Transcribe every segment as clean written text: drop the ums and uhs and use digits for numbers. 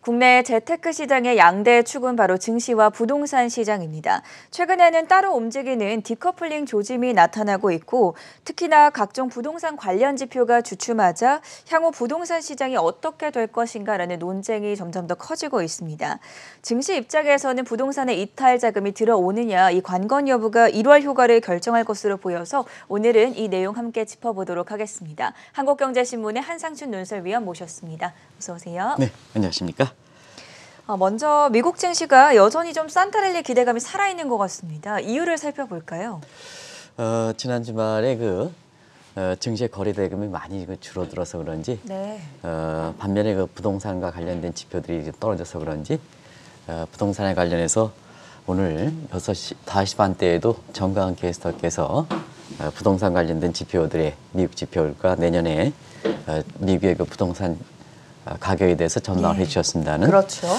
국내 재테크 시장의 양대 축은 바로 증시와 부동산 시장입니다. 최근에는 따로 움직이는 디커플링 조짐이 나타나고 있고 특히나 각종 부동산 관련 지표가 주춤하자 향후 부동산 시장이 어떻게 될 것인가라는 논쟁이 점점 더 커지고 있습니다. 증시 입장에서는 부동산의 이탈 자금이 들어오느냐 이 관건 여부가 1월 효과를 결정할 것으로 보여서 오늘은 이 내용 함께 짚어보도록 하겠습니다. 한국경제신문의 한상춘 논설위원 모셨습니다. 어서 오세요. 네, 안녕하십니까? 먼저 미국 증시가 여전히 좀 산타랠리 기대감이 살아있는 것 같습니다. 이유를 살펴볼까요? 지난 주말에 증시의 거래 대금이 많이 줄어들어서 그런지, 네. 반면에 부동산과 관련된 지표들이 떨어져서 그런지, 부동산에 관련해서 오늘 5시 반대에도 정가은 캐스터께서 부동산 관련된 지표들의 미국 지표가 내년에 미국의 부동산 가격에 대해서 전망을 해주셨습니다는. 그렇죠.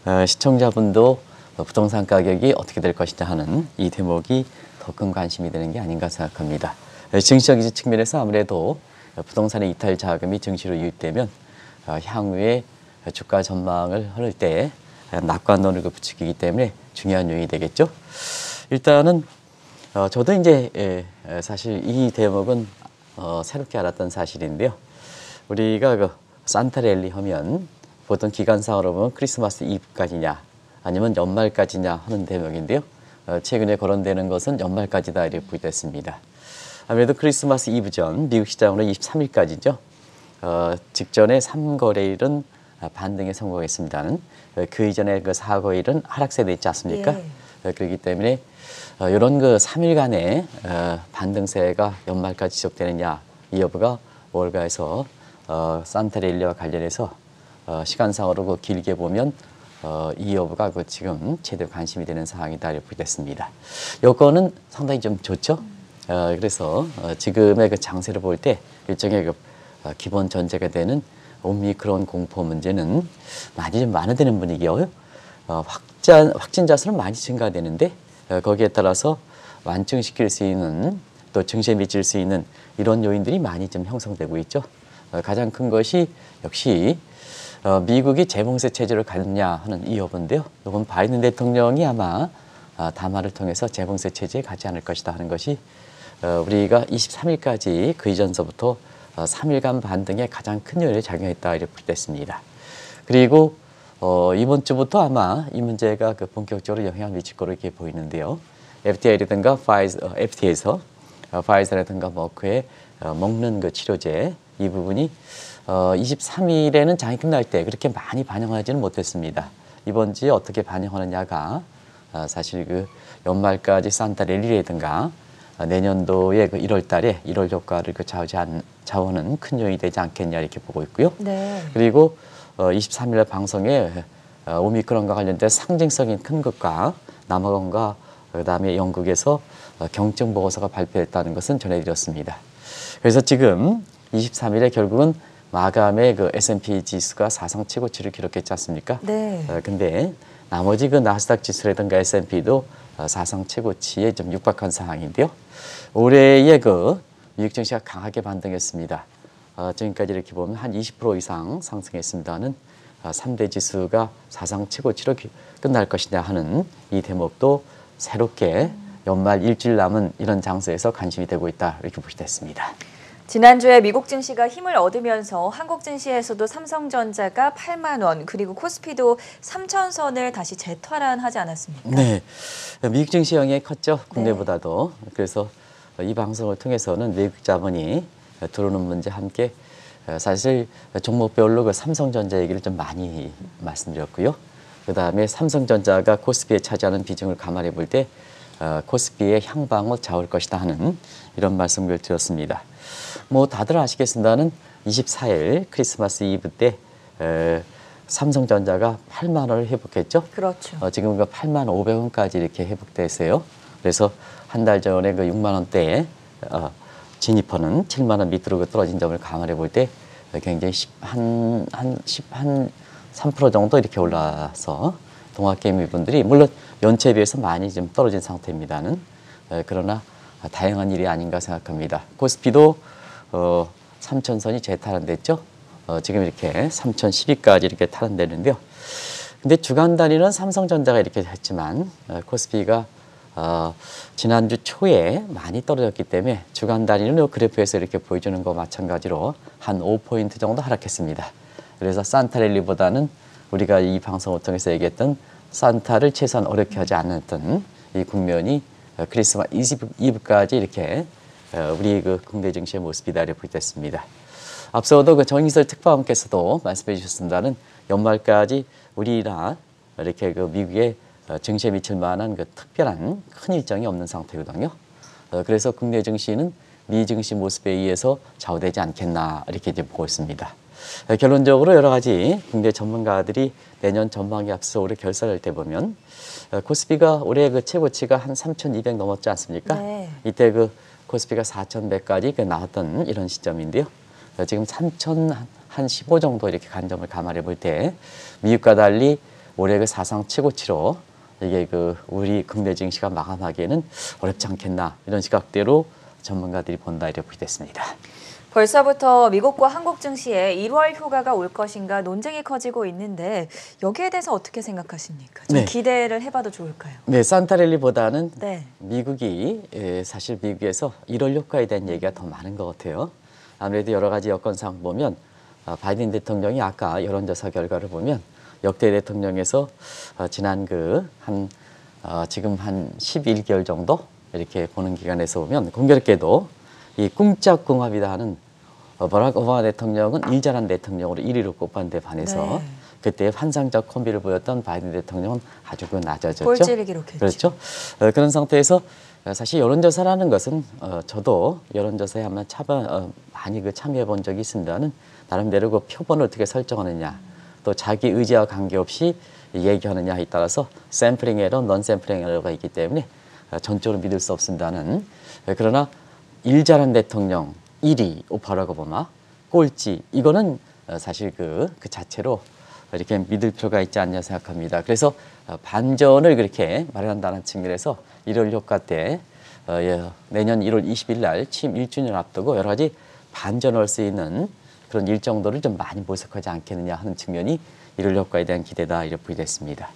시청자분도 부동산 가격이 어떻게 될 것이냐 하는 이 대목이 더 큰 관심이 되는 게 아닌가 생각합니다. 증시적인 측면에서 아무래도 부동산의 이탈 자금이 증시로 유입되면 향후에 주가 전망을 할 때 낙관론을 부추기기 때문에 중요한 요인이 되겠죠. 일단은 저도 이제 사실 이 대목은 새롭게 알았던 사실인데요. 우리가 산타랠리 하면 보통 기간상으로 보면 크리스마스 이브까지냐 아니면 연말까지냐 하는 대목인데요. 최근에 거론되는 것은 연말까지다 이렇게 보겠습니다. 아무래도 크리스마스 이브 전 미국 시장으로 23일까지죠. 직전에 3거래일은 반등에 성공했습니다는 그 이전에 4거래일은 하락세대 있지 않습니까? 예. 그렇기 때문에 이런 3일간의 반등세가 연말까지 지속되느냐 이 여부가 월가에서 산타랠리와 관련해서 시간상으로 길게 보면 이 여부가 지금 제대로 관심이 되는 상황이다 이렇게 보겠습니다. 여건은 상당히 좀 좋죠. 그래서 지금의 장세를 볼 때 일종의 기본 전제가 되는 오미크론 공포 문제는 많이 좀 완화되는 분위기예요. 확진자 수는 많이 증가되는데 거기에 따라서 완증시킬 수 있는 또 증시에 미칠 수 있는 이런 요인들이 많이 좀 형성되고 있죠. 가장 큰 것이 역시 미국이 재봉쇄 체제를 가느냐 하는 이 여부인데요. 이건 바이든 대통령이 아마 담화를 통해서 재봉쇄 체제에 가지 않을 것이다 하는 것이 우리가 23일까지 그 이전서부터 3일간 반등에 가장 큰 요인을 작용했다 이렇게 보겠습니다. 그리고 이번 주부터 아마 이 문제가 본격적으로 영향을 미칠 거로 이렇게 보이는데요. FDA라든가 FDA에서 파이저라든가 머크의 먹는 치료제 이 부분이 23일에는 장이 끝날 때 그렇게 많이 반영하지는 못했습니다. 이번 주에 어떻게 반영하느냐가 사실 연말까지 산타랠리라든가 내년도에 1월 달에 1월 효과를 좌우하는 큰 요인이 되지 않겠냐 이렇게 보고 있고요. 네. 그리고 23일 방송에 오미크론과 관련된 상징성인 큰 것과 남아공과 그다음에 영국에서 경증 보고서가 발표했다는 것은 전해드렸습니다. 그래서 지금 23일에 결국은 마감의 S&P 지수가 사상 최고치를 기록했지 않습니까? 네. 근데 나머지 나스닥 지수라든가 S&P도 사상 최고치에 좀 육박한 상황인데요. 올해의 미국 증시가 강하게 반등했습니다. 지금까지 이렇게 보면 한 20% 이상 상승했습니다는 3대 지수가 사상 최고치로 끝날 것이냐 하는 이 대목도 새롭게 연말 일주일 남은 이런 장소에서 관심이 되고 있다 이렇게 보시됐습니다. 지난주에 미국 증시가 힘을 얻으면서 한국 증시에서도 삼성전자가 8만 원 그리고 코스피도 3,000선을 다시 재탈환하지 않았습니까? 네, 미국 증시 영향이 컸죠. 국내보다도. 네. 그래서 이 방송을 통해서는 외국 자본이 들어오는 문제 함께 사실 종목별로 삼성전자 얘기를 좀 많이 말씀드렸고요. 그다음에 삼성전자가 코스피에 차지하는 비중을 감안해 볼 때 코스피의 향방을 잡을 것이다 하는 이런 말씀을 드렸습니다. 다들 아시겠습니다는 24일 크리스마스 이브 때 삼성전자가 8만 원을 회복했죠. 그렇죠. 지금 8만 500원까지 이렇게 회복됐어요. 그래서 한 달 전에 6만 원대에 진입하는 7만 원 밑으로 떨어진 점을 감안해 볼 때 굉장히 한 3% 정도 이렇게 올라서 동학개미 분들이 물론 연초에 비해서 많이 좀 떨어진 상태입니다는 그러나 다양한 일이 아닌가 생각합니다. 코스피도 3,000선이 재탈환됐죠. 지금 이렇게 3,012까지 이렇게 탈환되는데요. 근데 주간 단위는 삼성전자가 이렇게 했지만 코스피가 지난주 초에 많이 떨어졌기 때문에 주간 단위는 이 그래프에서 이렇게 보여주는 거 마찬가지로 한 5포인트 정도 하락했습니다. 그래서 산타랠리보다는 우리가 이 방송을 통해서 얘기했던 산타를 최소한 어렵게 하지 않았던 이 국면이 크리스마스 이브까지 이렇게 우리 그 국내 증시의 모습이다 이렇게 보겠습니다. 앞서도 그 정의설 특파원께서도 말씀해 주셨습니다는 연말까지 우리나 이렇게 그 미국의 증시에 미칠 만한 그 특별한 큰 일정이 없는 상태거든요. 그래서 국내 증시는 미 증시 모습에 의해서 좌우되지 않겠나 이렇게 이제 보고 있습니다. 결론적으로 여러 가지 국내 전문가들이 내년 전망에 앞서 올해 결산할 때 보면 코스피가 올해 그 최고치가 한 3,200 넘었지 않습니까? 네. 이때 그 코스피가 4,100까지 나왔던 이런 시점인데요. 지금 3,015 정도 이렇게 관점을 감안해 볼 때 미국과 달리 올해 그 사상 최고치로 이게 그 우리 국내 증시가 마감하기에는 어렵지 않겠나 이런 시각대로 전문가들이 본다 이렇게 보겠습니다. 벌써부터 미국과 한국 증시에 1월 휴가가 올 것인가 논쟁이 커지고 있는데 여기에 대해서 어떻게 생각하십니까? 좀 네. 기대를 해봐도 좋을까요? 네, 산타랠리보다는 네. 미국이 사실 미국에서 1월 효과에 대한 얘기가 더 많은 것 같아요. 아무래도 여러 가지 여건상 보면 바이든 대통령이 아까 여론조사 결과를 보면 역대 대통령에서 지난 지금 한 11개월 정도 이렇게 보는 기간에서 보면 공교롭게도 이 꿍짝꿍합이다 하는 버락 오바마 대통령은 일 잘한 대통령으로 1위로 꼽았는데 반해서 네. 그때 환상적 콤비를 보였던 바이든 대통령은 아주 낮아졌죠. 꼴찌를 기록했죠. 그렇죠. 그런 상태에서 사실 여론조사라는 것은 저도 여론조사에 한번 많이 참여해 본 적이 있습니다는 나름대로 그 표본을 어떻게 설정하느냐 또 자기 의지와 관계없이 얘기하느냐에 따라서 샘플링 에러, 넌 샘플링 에러가 있기 때문에 전적으로 믿을 수 없습니다는 그러나 일 잘한 대통령 1위 바락 오바마 꼴찌 이거는 사실 그 자체로 이렇게 믿을 필요가 있지 않냐 생각합니다. 그래서 반전을 그렇게 마련한다는 측면에서 1월 효과 때 내년 1월 20일 날 취임 1주년 앞두고 여러 가지 반전을 할 수 있는 그런 일정도를 좀 많이 모색하지 않겠느냐 하는 측면이 1월 효과에 대한 기대다 이렇게 보겠습니다.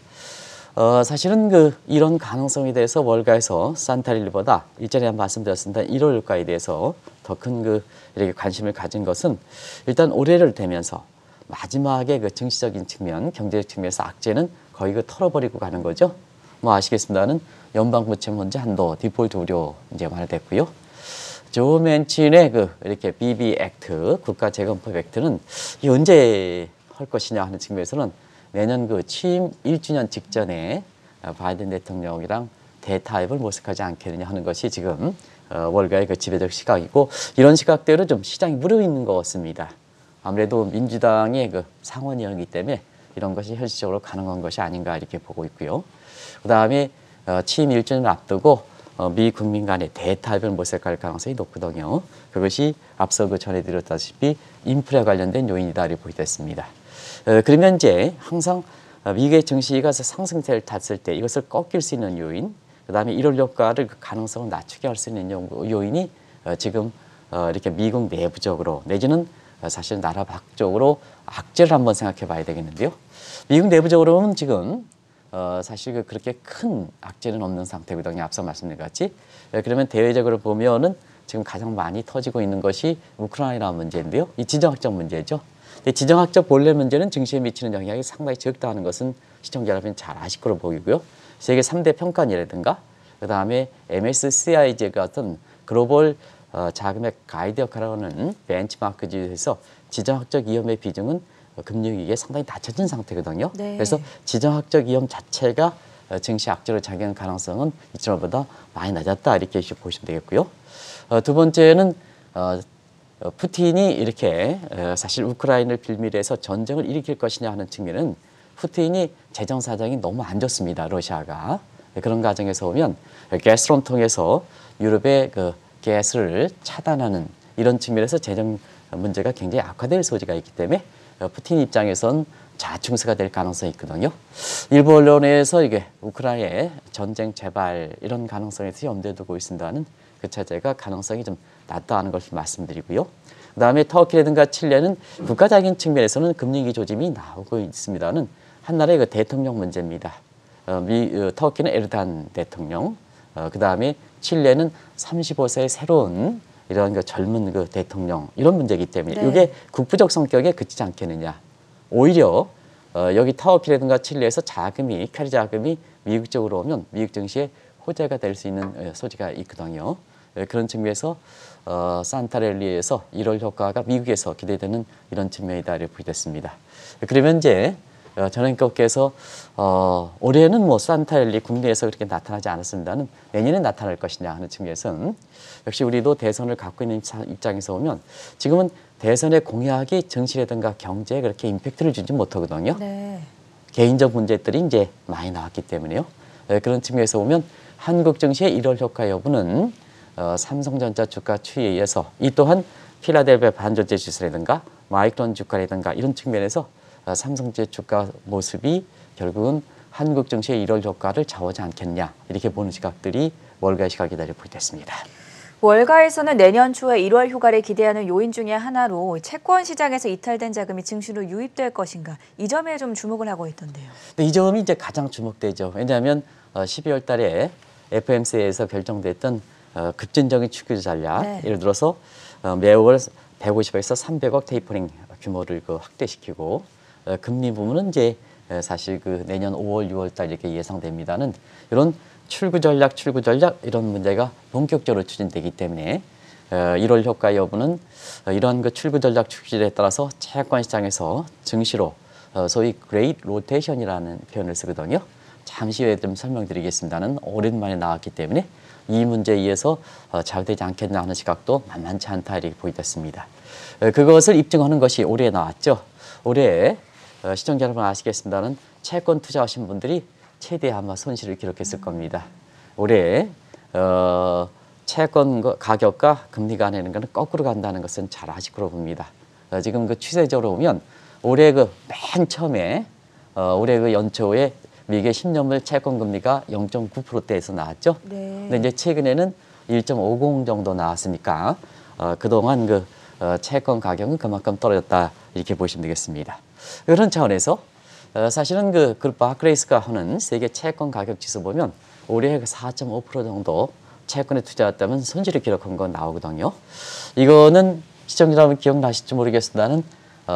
사실은 이런 가능성에 대해서 월가에서 산타랠리보다 일전에 한 말씀드렸습니다. 1월 효과에 대해서 더 큰 이렇게 관심을 가진 것은 일단 올해를 되면서 마지막에 그 증시적인 측면, 경제적 측면에서 악재는 거의 털어버리고 가는 거죠. 뭐 아시겠습니다는 연방부채 문제 한도, 디폴트 우려 이제 완화됐고요. 조 맨친의 이렇게 BB 액트, 국가재건법 액트는 이 언제 할 것이냐 하는 측면에서는 내년 취임 1주년 직전에 바이든 대통령이랑 대타협을 모색하지 않겠느냐 하는 것이 지금 월가의 지배적 시각이고 이런 시각대로 좀 시장이 무르익는 것 같습니다. 아무래도 민주당의 상원이었기 때문에 이런 것이 현실적으로 가능한 것이 아닌가 이렇게 보고 있고요. 그다음에 취임 1주년을 앞두고 미 국민 간의 대타협을 모색할 가능성이 높거든요. 그것이 앞서 전해드렸다시피 인플레 관련된 요인이다 이렇게 보겠습니다. 그러면 이제 항상 미국의 증시가 상승세를 탔을 때 이것을 꺾일 수 있는 요인, 그다음에 1월 효과를 가능성을 낮추게 할 수 있는 요인이 지금 이렇게 미국 내부적으로 내지는 사실 나라 밖적으로 악재를 한번 생각해 봐야 되겠는데요. 미국 내부적으로는 지금 사실 그렇게 큰 악재는 없는 상태거든요. 앞서 말씀드린 것 같이. 그러면 대외적으로 보면은 지금 가장 많이 터지고 있는 것이 우크라이나 문제인데요. 이 지정학적 문제죠. 근데 지정학적 본래 문제는 증시에 미치는 영향이 상당히 적다는 것은 시청자 여러분 잘 아실 거로 보이고요. 세계 3대 평가원이라든가 그다음에 MSCI가 어떤 글로벌 자금의 가이드 역할을 하는 벤치마크지에서 지정학적 위험의 비중은 금융위기에 상당히 낮춰진 상태거든요. 네. 그래서 지정학적 위험 자체가 증시 악재로 작용할 가능성은 이전보다 많이 낮았다 이렇게 보시면 되겠고요. 두 번째는 푸틴이 이렇게 사실 우크라이나를 빌미로 해서 전쟁을 일으킬 것이냐 하는 측면은 푸틴이 재정 사정이 너무 안 좋습니다. 러시아가. 그런 과정에서 보면 가스론 통해서 유럽의 가스를 차단하는 이런 측면에서 재정 문제가 굉장히 악화될 소지가 있기 때문에 푸틴 입장에선 자충수가 될 가능성이 있거든요. 일부 언론에서 이게 우크라이나의 전쟁 재발 이런 가능성에서 염두에 두고 있습니다는 그 자체가 가능성이 좀 낮다는 것을 말씀드리고요. 그다음에 터키라든가 칠레는 국가적인 측면에서는 금융위기 조짐이 나오고 있습니다는 한나라의 그 대통령 문제입니다. 터키는 에르도안 대통령, 그 다음에 칠레는 35세의 새로운 이런 그 젊은 그 대통령 이런 문제이기 때문에 네. 이게 국부적 성격에 그치지 않겠느냐. 오히려 여기 터키라든가 칠레에서 캐리 자금이 미국 쪽으로 오면 미국 증시에 호재가 될 수 있는 소지가 있거든요. 그런 측면에서 산타랠리에서 1월 효과가 미국에서 기대되는 이런 측면이다 이렇게 보겠습니다. 그러면 이제 전원님께서 올해는 뭐 산타랠리 국내에서 그렇게 나타나지 않았습니다는 내년에 나타날 것이냐 하는 측면에서는 역시 우리도 대선을 갖고 있는 입장에서 보면 지금은 대선의 공약이 정치라든가 경제에 그렇게 임팩트를 주지 못하거든요. 네. 개인적 문제들이 이제 많이 나왔기 때문에요. 그런 측면에서 보면 한국 증시의 1월 효과 여부는 삼성전자 주가 추이에 의해서 이 또한 필라델피아 반도체 지수라든가 마이크론 주가라든가 이런 측면에서 삼성제 주가 모습이 결국은 한국 증시의 1월 효과를 좌우하지 않겠냐 이렇게 보는 시각들이 월가의 시각이다 이렇게 보겠습니다. 월가에서는 내년 초에 1월 휴가를 기대하는 요인 중에 하나로 채권 시장에서 이탈된 자금이 증시로 유입될 것인가 이 점에 좀 주목을 하고 있던데요. 이 점이 이제 가장 주목되죠. 왜냐하면 12월 달에 FOMC에서 결정됐던 급진적인 축구 전략, 네. 예를 들어서 매월 150억에서 300억 테이퍼링 규모를 확대시키고 금리 부분은 이제 사실 내년 5월, 6월 달 이렇게 예상됩니다는 이런 출구 전략 이런 문제가 본격적으로 추진되기 때문에 1월 효과 여부는 이러한 출구 전략 추진에 따라서 채권 시장에서 증시로 소위 그레이트 로테이션이라는 표현을 쓰거든요. 잠시 후에 좀 설명드리겠습니다는 오랜만에 나왔기 때문에 이 문제에 의해서 좌우되지 않겠나 하는 시각도 만만치 않다 이렇게 보이겠습니다. 그것을 입증하는 것이 올해 나왔죠. 올해 시청자 여러분 아시겠습니다는 채권 투자하신 분들이 최대 아마 손실을 기록했을 겁니다. 올해 채권 가격과 금리가 내는 것은 거꾸로 간다는 것은 잘 아실 거로 봅니다. 지금 추세적으로 보면 올해 맨 처음에 올해 연초에 미국의 10년물 채권 금리가 0.9%대에서 나왔죠. 네. 근데 이제 최근에는 1.50 정도 나왔으니까 그동안 채권 가격은 그만큼 떨어졌다 이렇게 보시면 되겠습니다. 그런 차원에서 사실은 그룹 바클레이스가 하는 세계 채권 가격 지수 보면 올해 4.5% 정도 채권에 투자했다면 손실을 기록한 거 나오거든요. 이거는 시청자 여러분 기억나실지 모르겠습니다는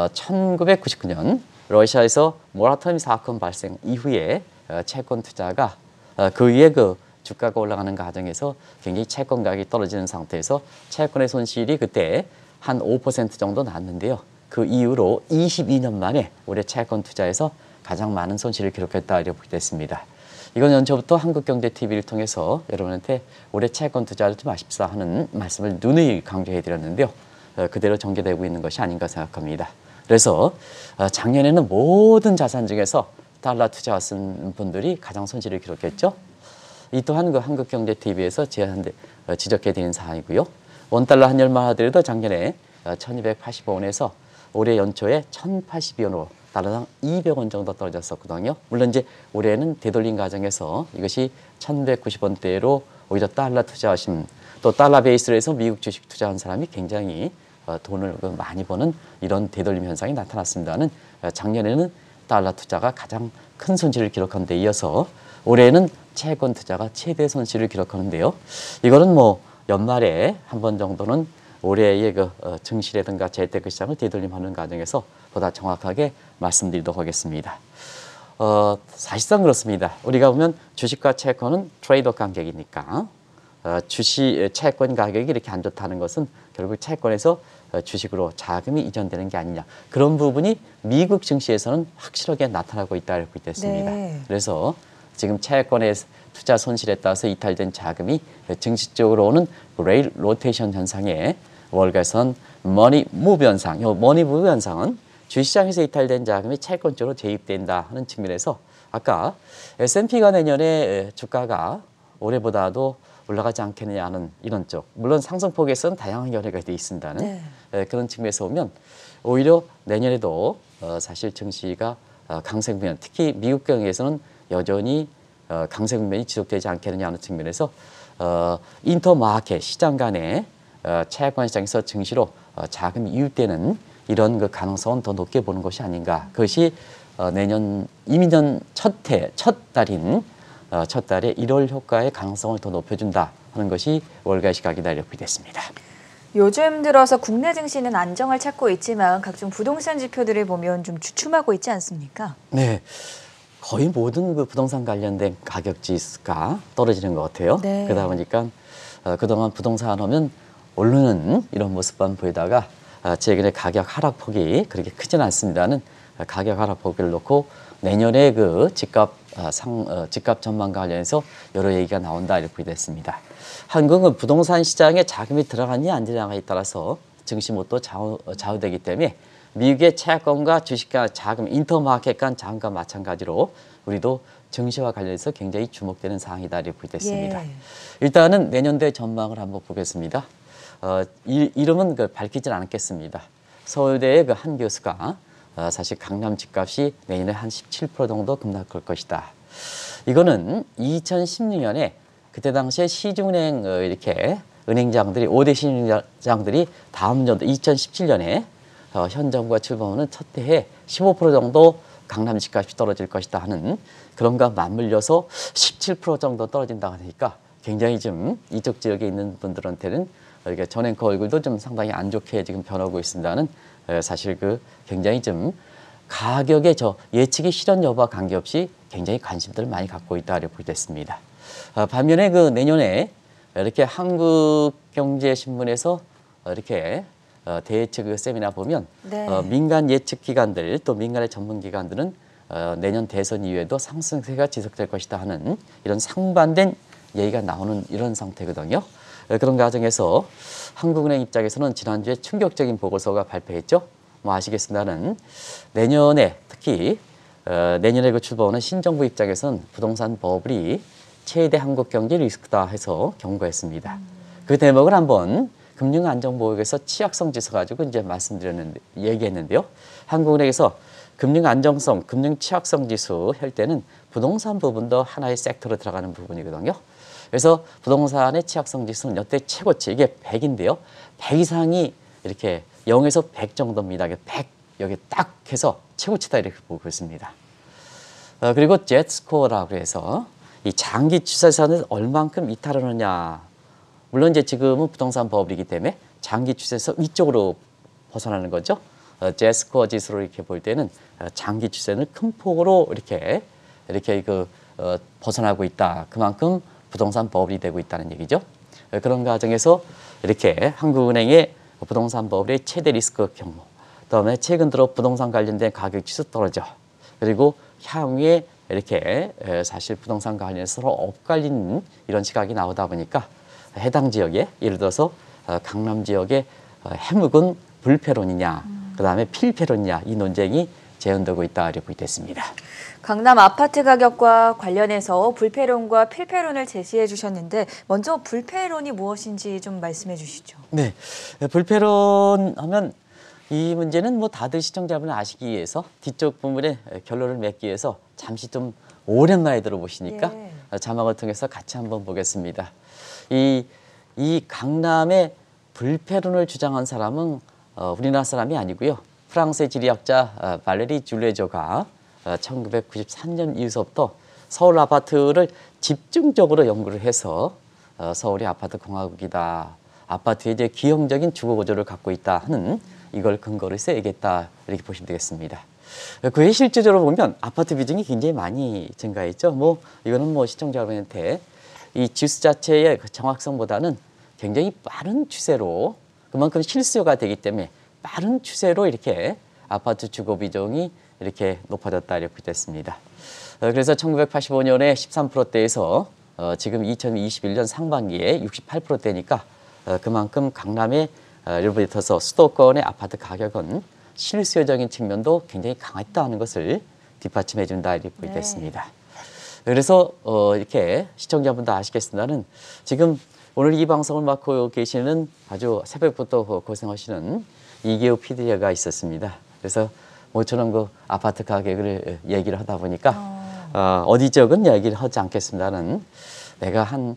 1999년 러시아에서 모라토리엄 사건 발생 이후에 채권 투자가 그 이후에 주가가 올라가는 과정에서 굉장히 채권 가격이 떨어지는 상태에서 채권의 손실이 그때 한 5% 정도 났는데요. 그 이후로 22년 만에 올해 채권 투자에서 가장 많은 손실을 기록했다 이렇게 보겠습니다. 이건 연초부터 한국경제TV를 통해서 여러분한테 올해 채권 투자를 좀 하십사 하는 말씀을 누누이 강조해 드렸는데요. 그대로 전개되고 있는 것이 아닌가 생각합니다. 그래서 작년에는 모든 자산 중에서 달러 투자 쓴 분들이 가장 손실을 기록했죠. 이 또한 한국경제TV에서 제한테 지적해 드린 사항이고요. 원달러 한 열만 하더라도 작년에 1285원에서 올해 연초에 1082원으로 달러당 200원 정도 떨어졌었거든요. 물론 이제 올해는 되돌림 과정에서 이것이 1190원대로 오히려 달러 투자하신 또 달러 베이스로 해서 미국 주식 투자한 사람이 굉장히 돈을 많이 버는 이런 되돌림 현상이 나타났습니다는 작년에는 달러 투자가 가장 큰 손실을 기록한 데 이어서 올해는 채권 투자가 최대 손실을 기록하는데요. 이거는 연말에 한 번 정도는 올해의 증시라든가 재테크 시장을 되돌림하는 과정에서 보다 정확하게 말씀드리도록 하겠습니다. 사실상 그렇습니다. 우리가 보면 주식과 채권은 트레이드 간격이니까 채권 가격이 이렇게 안 좋다는 것은 결국 채권에서 주식으로 자금이 이전되는 게 아니냐. 그런 부분이 미국 증시에서는 확실하게 나타나고 있다고 보겠습니다. 네. 그래서 지금 채권의 투자 손실에 따라서 이탈된 자금이 증시 쪽으로 오는 레일 로테이션 현상에 월가에서는 머니 무브 현상, 이 머니 무브 현상은 주시장에서 이탈된 자금이 채권 쪽으로 재입된다 하는 측면에서 아까 S&P가 내년에 주가가 올해보다도 올라가지 않겠느냐 하는 이런 쪽. 물론 상승폭에서는 다양한 견해가 되어 있습니다는 그런 측면에서 보면 오히려 내년에도 사실 증시가 강세 국면, 특히 미국 경우에서는 여전히 강세 국면이 지속되지 않겠느냐 하는 측면에서 인터마켓 시장 간의 채권 시장에서 증시로 자금이 유입되는 이런 가능성은 더 높게 보는 것이 아닌가. 그것이 내년 이민년 첫 달인 첫 달에 1월 효과의 가능성을 더 높여준다 하는 것이 월가의 시각이다 이렇게 됐습니다. 요즘 들어서 국내 증시는 안정을 찾고 있지만 각종 부동산 지표들을 보면 좀 주춤하고 있지 않습니까? 네, 거의 모든 그 부동산 관련된 가격 지수가 떨어지는 것 같아요. 네. 그러다 보니까 그동안 부동산 하면 오르는 이런 모습만 보이다가 최근에 가격 하락폭이 그렇게 크진 않습니다는 가격 하락폭을 놓고 내년에 그 집값 전망과 관련해서 여러 얘기가 나온다 이렇게 됐습니다. 한국은 부동산 시장에 자금이 들어가느냐 안 들어가냐에 따라서 증시 몫도 좌우되기 때문에 미국의 채권과 주식과 자금, 인터마켓 간 자금과 마찬가지로 우리도 증시와 관련해서 굉장히 주목되는 사항이다 이렇게 됐습니다. 예. 일단은 내년도의 전망을 한번 보겠습니다. 이름은 밝히진 않겠습니다. 서울대의 그 한 교수가 사실 강남 집값이 내년에 한 17% 정도 급락할 것이다. 이거는 2016년에 그때 당시에 시중은행 이렇게 은행장들이 5대 시중은행장들이 다음 연도 2017년에 현 정부가 출범하는 첫 해에 15% 정도 강남 집값이 떨어질 것이다 하는 그런가 맞물려서 17% 정도 떨어진다고 하니까 굉장히 좀 이쪽 지역에 있는 분들한테는 이렇게 전 앵커 얼굴도 좀 상당히 안 좋게 지금 변하고 있습니다는 사실 굉장히 좀 가격의 예측이 실현 여부와 관계없이 굉장히 관심들을 많이 갖고 있다 이렇게 됐습니다. 반면에 그 내년에 이렇게 한국경제신문에서 이렇게 대예측 세미나 보면 네. 민간 예측 기관들 또 민간의 전문 기관들은 내년 대선 이후에도 상승세가 지속될 것이다 하는 이런 상반된 얘기가 나오는 이런 상태거든요. 그런 과정에서 한국은행 입장에서는 지난주에 충격적인 보고서가 발표했죠. 뭐 아시겠습니다는 내년에 특히 내년에 그 출범하는 신정부 입장에서는 부동산 버블이 최대 한국 경제 리스크다 해서 경고했습니다. 그 대목을 한번 금융안정보육에서 취약성 지수 가지고 이제 얘기했는데요. 한국은행에서 금융안정성, 금융취약성 지수 할 때는 부동산 부분도 하나의 섹터로 들어가는 부분이거든요. 그래서 부동산의 취약성 지수는 역대 최고치, 이게 100인데요. 100 이상이 이렇게 0에서 100 정도입니다. 100 여기 딱 해서 최고치다 이렇게 보고 있습니다. 그리고 제트스코어라고 해서 이 장기 추세선을 얼만큼 이탈하느냐. 물론 이제 지금은 부동산 버블이기 때문에 장기 추세에서 위쪽으로 벗어나는 거죠. 제트스코어 지수로 이렇게 볼 때는 장기 추세는 큰 폭으로 이렇게 벗어나고 있다. 그만큼 부동산 버블이 되고 있다는 얘기죠. 그런 과정에서 이렇게 한국은행의 부동산 버블의 최대 리스크 경로, 그다음에 최근 들어 부동산 관련된 가격 지수 떨어져, 그리고 향후에 이렇게 사실 부동산 관련해서 서로 엇갈리는 이런 시각이 나오다 보니까 해당 지역에 예를 들어서 강남 지역의 해묵은 불패론이냐, 그다음에 필패론이냐 이 논쟁이 재현되고 있다 이렇게 됐습니다. 강남 아파트 가격과 관련해서 불패론과 필패론을 제시해 주셨는데 먼저 불패론이 무엇인지 좀 말씀해 주시죠. 네, 불패론 하면 이 문제는 뭐 다들 시청자분은 아시기 위해서 뒤쪽 부분에 결론을 맺기 위해서 잠시 좀 오랜만에 들어보시니까 자막을 통해서 같이 한번 보겠습니다. 이 강남의 불패론을 주장한 사람은 우리나라 사람이 아니고요. 프랑스의 지리학자 발레리 줄레조가 1993년 이후부터 서울 아파트를 집중적으로 연구를 해서 서울이 아파트 공화국이다. 아파트에 이제 기형적인 주거 구조를 갖고 있다 하는 이걸 근거로 해서 얘기했다 이렇게 보시면 되겠습니다. 그에 실질적으로 보면 아파트 비중이 굉장히 많이 증가했죠. 뭐 이거는 뭐 시청자 여러분한테 이 지수 자체의 정확성보다는 굉장히 빠른 추세로 그만큼 실수요가 되기 때문에 빠른 추세로 이렇게 아파트 주거 비중이 이렇게 높아졌다 이렇게 됐습니다. 그래서 1985년에 13%대에서 지금 2021년 상반기에 68%대니까 그만큼 강남의 예를 들어서 수도권의 아파트 가격은 실수요적인 측면도 굉장히 강했다는 것을 뒷받침해 준다 이렇게 됐습니다. 그래서 이렇게 시청자분도 아시겠습니다는 지금 오늘 이 방송을 맡고 계시는 아주 새벽부터 고생하시는 이계우 PD가 있었습니다. 그래서 모처럼 그 아파트 가격을 얘기를 하다 보니까 어디 지역은 얘기를 하지 않겠습니다는 내가 한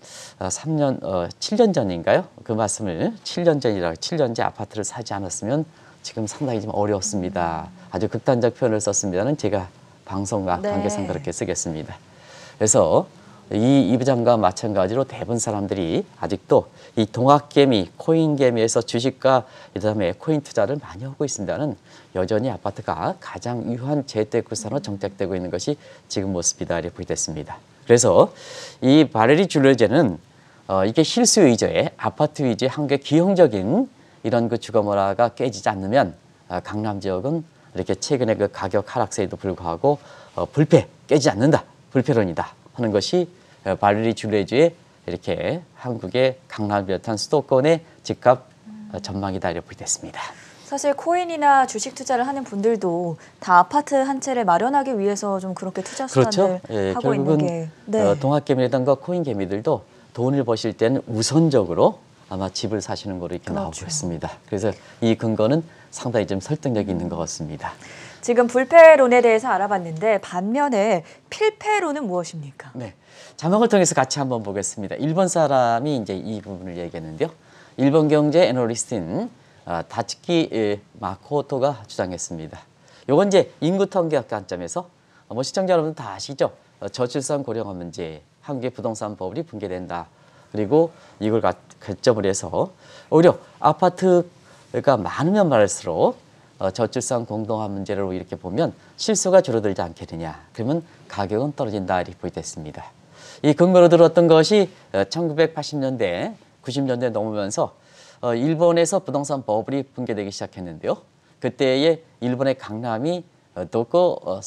7년 전인가요? 그 말씀을 7년째 아파트를 사지 않았으면 지금 상당히 좀 어려웠습니다. 아주 극단적 표현을 썼습니다는 제가 방송과 네. 관계상 그렇게 쓰겠습니다. 그래서 이 부장과 마찬가지로 대부분 사람들이 아직도 이 동학개미, 코인개미에서 주식과 그다음에 코인 투자를 많이 하고 있습니다는 여전히 아파트가 가장 유효한 재테크산으로 정착되고 있는 것이 지금 모습이다 이렇게 보이겠습니다. 그래서 이 바레리 줄레제는 이게 실수 위주의 아파트 위주의 한국의 기형적인 이런 그 주거 문화가 깨지지 않으면 강남 지역은 이렇게 최근에 그 가격 하락세에도 불구하고 불패 깨지지 않는다, 불패론이다 하는 것이 바레리 줄레주의 이렇게 한국의 강남을 비롯한 수도권의 집값 전망이다 이렇게 보이겠습니다. 사실 코인이나 주식 투자를 하는 분들도 다 아파트 한 채를 마련하기 위해서 좀 그렇게 투자 수단을 그렇죠. 예, 하고 있는 게. 네. 동학개미라든가 코인개미들도 돈을 버실 때는 우선적으로 아마 집을 사시는 거로 이렇게 나오고 그렇죠. 있습니다. 그래서 이 근거는 상당히 좀 설득력이 있는 것 같습니다. 지금 불패론에 대해서 알아봤는데 반면에 필패론은 무엇입니까? 네, 자막을 통해서 같이 한번 보겠습니다. 일본 사람이 이제 이 부분을 얘기했는데요. 일본 경제 애널리스트인 다츠키 마코토가 주장했습니다. 요건 이제 인구 통계학 관점에서 시청자 여러분 다 아시죠? 저출산 고령화 문제, 한국의 부동산 버블이 붕괴된다. 그리고 이걸 가점을 해서 오히려 아파트가 많으면 많을수록 저출산 공동화 문제로 이렇게 보면 실수가 줄어들지 않겠느냐. 그러면 가격은 떨어진다 이렇게 보이겠습니다. 이 근거로 들었던 것이 1980년대, 90년대 넘으면서 일본에서 부동산 버블이 붕괴되기 시작했는데요. 그때의 일본의 강남이 도코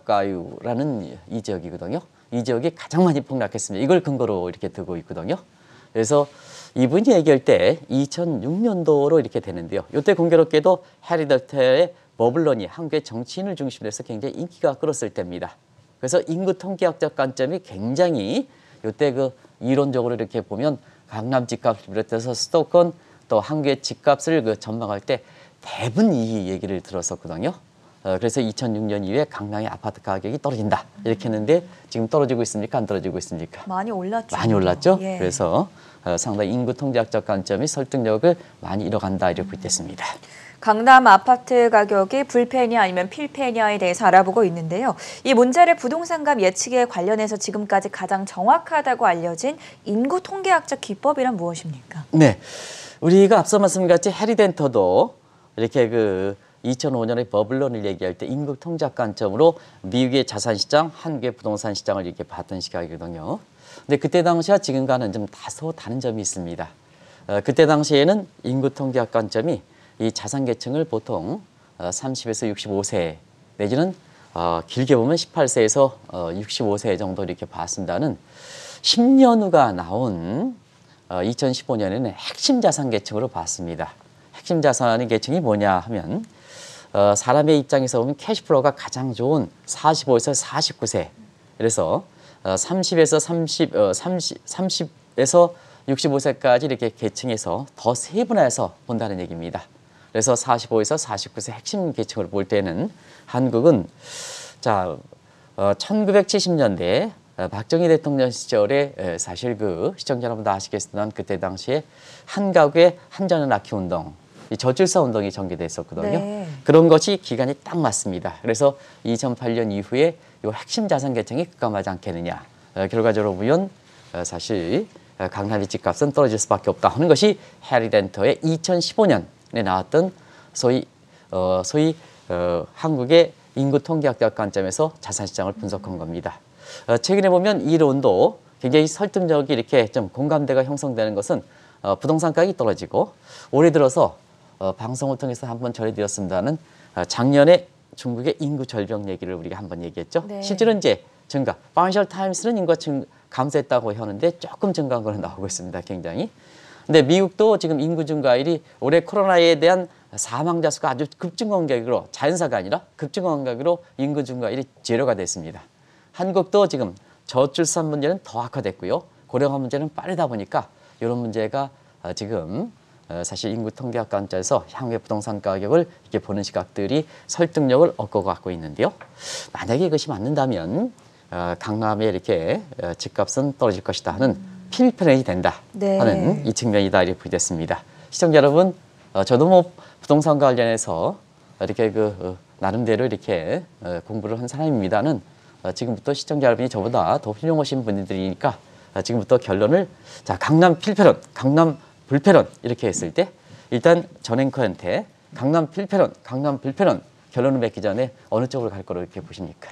세타쿠가유라는 이 지역이거든요. 이 지역이 가장 많이 폭락했습니다. 이걸 근거로 이렇게 두고 있거든요. 그래서 이분이 얘기할 때 2006년도로 이렇게 되는데요. 이때 공교롭게도 해리더트의 버블론이 한국의 정치인을 중심으로 해서 굉장히 인기가 끌었을 때입니다. 그래서 인구 통계학적 관점이 굉장히 이때 그 이론적으로 이렇게 보면 강남 집값을 비롯해서 수도권 또 한국의 집값을 그 전망할 때 대부분 이 얘기를 들었었거든요. 그래서 2006년 이후에 강남의 아파트 가격이 떨어진다 이렇게 했는데 지금 떨어지고 있습니까? 안 떨어지고 있습니까? 많이 올랐죠. 많이 올랐죠. 예. 그래서 상당히 인구 통계학적 관점이 설득력을 많이 잃어간다 이렇게 보겠습니다. 강남 아파트 가격이 불패냐 아니면 필패냐에 대해서 알아보고 있는데요. 이 문제를 부동산값 예측에 관련해서 지금까지 가장 정확하다고 알려진 인구 통계학적 기법이란 무엇입니까? 네, 우리가 앞서 말씀드렸듯이 해리덴터도 이렇게 그 2005년에 버블론을 얘기할 때 인구 통계학 관점으로 미국의 자산시장, 한국의 부동산 시장을 이렇게 봤던 시각이거든요. 근데 그때 당시와 지금과는 좀 다소 다른 점이 있습니다. 그때 당시에는 인구 통계학 관점이 이 자산 계층을 보통 30에서 65세 내지는 길게 보면 18세에서 65세 정도 이렇게 봤습니다는 10년 후가 나온 2015년에는 핵심 자산 계층으로 봤습니다. 핵심 자산의 계층이 뭐냐 하면 사람의 입장에서 보면 캐시플로우가 가장 좋은 45에서 49세. 그래서 30에서 30에서 65세까지 이렇게 계층에서 더 세분화해서 본다는 얘기입니다. 그래서 45에서 49세 핵심 계층을 볼 때는 한국은 1970년대 박정희 대통령 시절에 사실 그 시청자 여러분도 아시겠지만 그때 당시에 한 가구에 한 자녀 낳기 운동, 이 저출산 운동이 전개됐었거든요. 네. 그런 것이 기간이 딱 맞습니다. 그래서 2008년 이후에 이 핵심 자산 계층이 급감하지 않겠느냐. 결과적으로 보면 사실 강남의 집값은 떨어질 수밖에 없다 하는 것이 해리덴터의 2015년에 나왔던 소위 한국의 인구 통계학적 관점에서 자산시장을 분석한 겁니다. 최근에 보면 이 이론도 굉장히 설득력이 이렇게 좀 공감대가 형성되는 것은 부동산 가격이 떨어지고 올해 들어서 방송을 통해서 한번 전해드렸습니다는 작년에 중국의 인구 절벽 얘기를 우리가 한번 얘기했죠. 네. 실제로 이제 증가. 파이낸셜 타임스는 인구가 감소했다고 하는데 조금 증가한 걸로 나오고 있습니다. 굉장히. 근데 미국도 지금 인구 증가율이 올해 코로나에 대한 사망자 수가 아주 급증한 격으로 자연사가 아니라 급증한 격으로 인구 증가율이 제로가 됐습니다. 한국도 지금 저출산 문제는 더 악화됐고요. 고령화 문제는 빠르다 보니까 이런 문제가 지금 사실 인구 통계학 관점에서 향후의 부동산 가격을 이렇게 보는 시각들이 설득력을 얻고 갖고 있는데요. 만약에 이것이 맞는다면 강남에 이렇게 집값은 떨어질 것이다 하는 필패론이 된다 하는 이 측면이다 이렇게 보겠습니다. 시청자 여러분, 저도 뭐 부동산 관련해서 이렇게 나름대로 이렇게 공부를 한 사람입니다는 지금부터 시청자 여러분이 저보다 더 훌륭하신 분들이니까 지금부터 결론을 자 강남 필패론, 강남 불패론 이렇게 했을 때 일단 전 앵커한테 강남 필패론, 강남 불패론 결론을 맺기 전에 어느 쪽으로 갈 거로 이렇게 보십니까?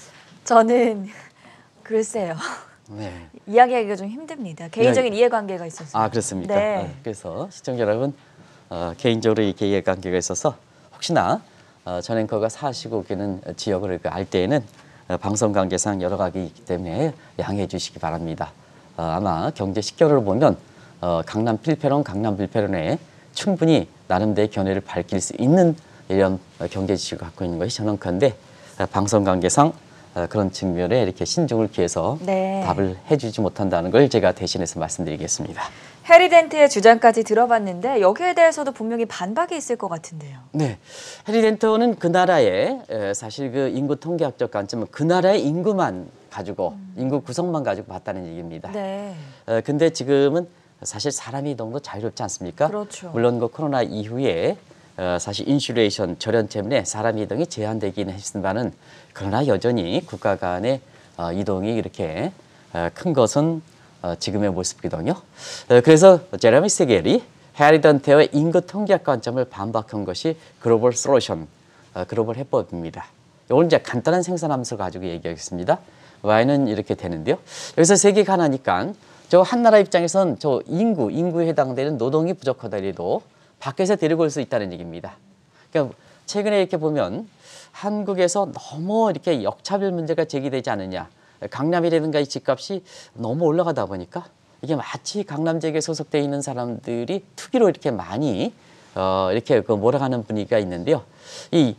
저는 글쎄요. 네. 이야기하기가 좀 힘듭니다. 개인적인 이해관계가 있어서. 아 그렇습니까? 네. 그래서 시청자 여러분 개인적으로 이렇게 이해관계가 있어서 혹시나 전 앵커가 사시고 계는 지역을 알 때에는 방송 관계상 여러 가지 있기 때문에 양해해 주시기 바랍니다. 아마 경제 식견으로 보면 강남 필패론, 강남 불패론에 충분히 나름대로의 견해를 밝힐 수 있는 이런 경제 지식을 갖고 있는 것이 저는 건데 방송 관계상 그런 측면에 이렇게 신중을 기해서 네. 답을 해주지 못한다는 걸 제가 대신해서 말씀드리겠습니다. 해리덴트의 주장까지 들어봤는데 여기에 대해서도 분명히 반박이 있을 것 같은데요. 네, 해리덴트는 그 나라의 사실 그 인구 통계학적 관점은 그 나라의 인구만 가지고 인구 구성만 가지고 봤다는 얘기입니다. 네. 근데 지금은 사실 사람 이동도 자유롭지 않습니까? 그렇죠. 물론 그 코로나 이후에 사실 인슐레이션 절연 때문에 사람 이동이 제한되기는 했지만은 그러나 여전히 국가 간의 이동이 이렇게 큰 것은 지금의 모습이거든요. 그래서 제레미 세겔이 해리던트의 인구 통계학 관점을 반박한 것이 글로벌 솔루션, 글로벌 해법입니다. 이건 이제 간단한 생산함수를 가지고 얘기하겠습니다. Y는 이렇게 되는데요. 여기서 세계가 하나니까 저 한 나라 입장에선 저 인구에 해당되는 노동이 부족하더라도 밖에서 데리고 올 수 있다는 얘기입니다. 그러니까 최근에 이렇게 보면 한국에서 너무 이렇게 역차별 문제가 제기되지 않느냐. 강남이라든가 이 집값이 너무 올라가다 보니까 이게 마치 강남 지역에 소속되어 있는 사람들이 투기로 이렇게 많이 이렇게 그 몰아가는 분위기가 있는데요. 이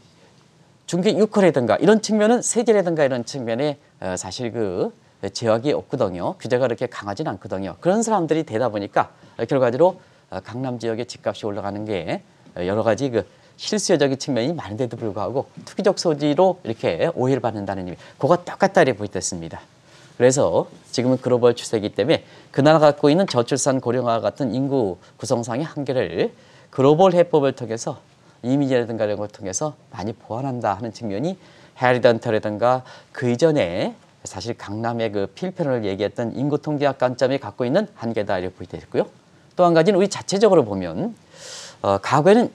중개 유커라든가 이런 측면은 세제라든가 이런 측면에 사실 그 제약이 없거든요. 규제가 그렇게 강하진 않거든요. 그런 사람들이 되다 보니까 결과적으로 강남 지역의 집값이 올라가는 게 여러 가지 그 실수요적인 측면이 많은데도 불구하고 투기적 소지로 이렇게 오해를 받는다는 의미, 그거가 똑같다 이렇게 보였습니다. 그래서 지금은 글로벌 추세이기 때문에 그 나라 갖고 있는 저출산 고령화 같은 인구 구성상의 한계를 글로벌 해법을 통해서 이미지라든가 이런 걸 통해서 많이 보완한다 하는 측면이 해리던트라든가 그 이전에 사실 강남의 그 필패론을 얘기했던 인구 통계학 관점이 갖고 있는 한계다 이렇게 보이겠고요. 또 한 가지는 우리 자체적으로 보면 과거에는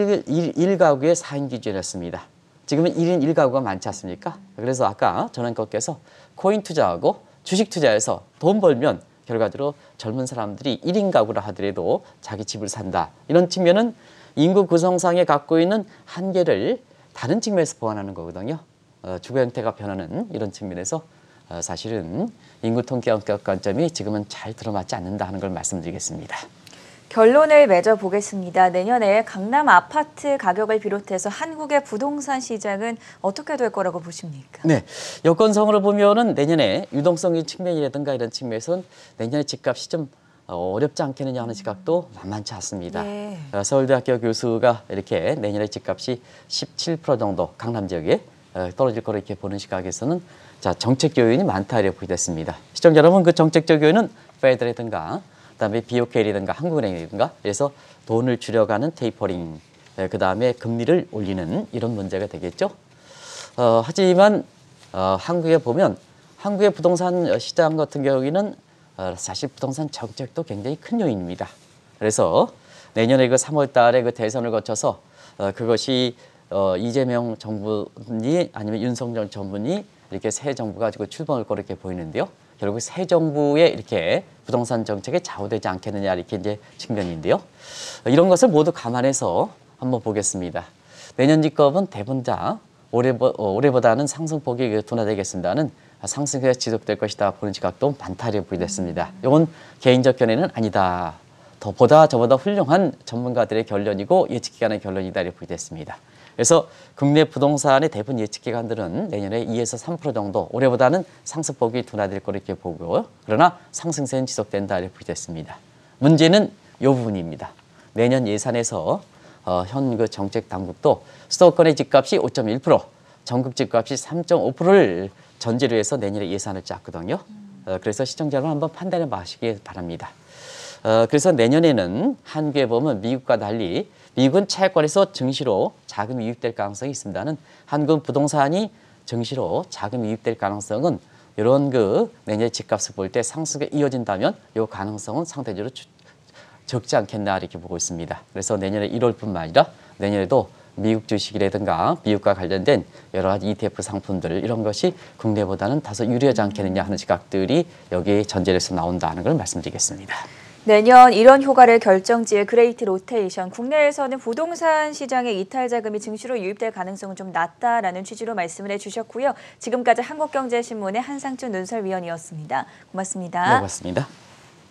1가구의 4인 기준이었습니다. 지금은 1인 1가구가 많지 않습니까? 그래서 아까 전원께서 코인 투자하고 주식 투자해서 돈 벌면 결과적으로 젊은 사람들이 1인 가구라 하더라도 자기 집을 산다. 이런 측면은 인구 구성상에 갖고 있는 한계를 다른 측면에서 보완하는 거거든요. 주거 형태가 변하는 이런 측면에서 사실은 인구 통계학적 관점이 지금은 잘 들어맞지 않는다 하는 걸 말씀드리겠습니다. 결론을 맺어보겠습니다. 내년에 강남 아파트 가격을 비롯해서 한국의 부동산 시장은 어떻게 될 거라고 보십니까? 네, 여건성으로 보면은 내년에 유동성의 측면이라든가 이런 측면에서는 내년에 집값이 좀 어렵지 않겠느냐 하는 시각도 만만치 않습니다. 네. 서울대학교 교수가 이렇게 내년에 집값이 17% 정도 강남 지역에 떨어질 거로 이렇게 보는 시각에서는 자 정책 요인이 많다 이렇게 보겠습니다. 시청자 여러분, 그 정책적 요인은 페드라든가 그다음에 BOK라든가 한국은행이라든가 그래서 돈을 줄여가는 테이퍼링, 그다음에 금리를 올리는 이런 문제가 되겠죠. 하지만 한국에 보면 한국의 부동산 시장 같은 경우에는 사실 부동산 정책도 굉장히 큰 요인입니다. 그래서 내년에 그 3월 달에 그 대선을 거쳐서 그것이 이재명 정부니 아니면 윤석열 정부니 이렇게 새 정부가 가지고 출범할 거로 이렇게 보이는데요. 결국 새 정부의 이렇게 부동산 정책에 좌우되지 않겠느냐 이렇게 이제 측면인데요. 이런 것을 모두 감안해서 한번 보겠습니다. 내년 집값은 대부분 다 올해보다는 상승폭이 둔화되겠습니다는 상승세가 지속될 것이다 보는 시각도 많다 이렇게 보이겠습니다. 이건 개인적 견해는 아니다. 보다 저보다 훌륭한 전문가들의 결론이고 예측기관의 결론이다 이렇게 보이겠습니다. 그래서 국내 부동산의 대부분 예측기관들은 내년에 2에서 3% 정도 올해보다는 상승폭이 둔화될 거로 이렇게 보고요. 그러나 상승세는 지속된다 이렇게 보이겠습니다. 문제는 이 부분입니다. 내년 예산에서 현 그 정책 당국도 수도권의 집값이 5.1%, 전국 집값이 3.5%를 전제로 해서 내년에 예산을 짰거든요. 그래서 시청자 여러분 한번 판단해 보시기 바랍니다. 그래서 내년에는 한국에 보면 미국과 달리 미국은 채권에서 증시로 자금이 유입될 가능성이 있습니다는 한국은 부동산이 증시로 자금이 유입될 가능성은 이런 내년에 집값을 볼 때 상승에 이어진다면 이 가능성은 상대적으로 적지 않겠나 이렇게 보고 있습니다. 그래서 내년에 1월뿐만 아니라 내년에도 미국 주식이라든가 미국과 관련된 여러 가지 ETF 상품들 이런 것이 국내보다는 다소 유리하지 않겠느냐 하는 시각들이 여기에 전제돼서 나온다는 걸 말씀드리겠습니다. 내년 이런 효과를 결정지을 그레이트 로테이션, 국내에서는 부동산 시장의 이탈 자금이 증시로 유입될 가능성은 좀 낮다라는 취지로 말씀을 해주셨고요. 지금까지 한국경제신문의 한상준 논설위원이었습니다. 고맙습니다. 네, 고맙습니다.